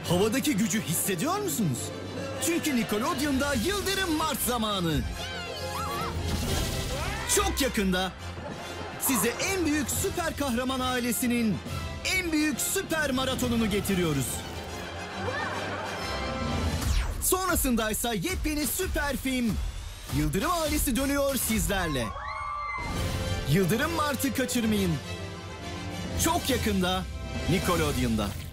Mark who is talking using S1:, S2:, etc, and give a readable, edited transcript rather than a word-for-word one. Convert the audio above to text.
S1: Havadaki gücü hissediyor musunuz? Çünkü Nickelodeon'da Yıldırım Mart zamanı. Çok yakında size en büyük süper kahraman ailesinin en büyük süper maratonunu getiriyoruz. Sonrasındaysa yepyeni süper film Yıldırım ailesi dönüyor sizlerle. Yıldırım Mart'ı kaçırmayın. Çok yakında Nickelodeon'da.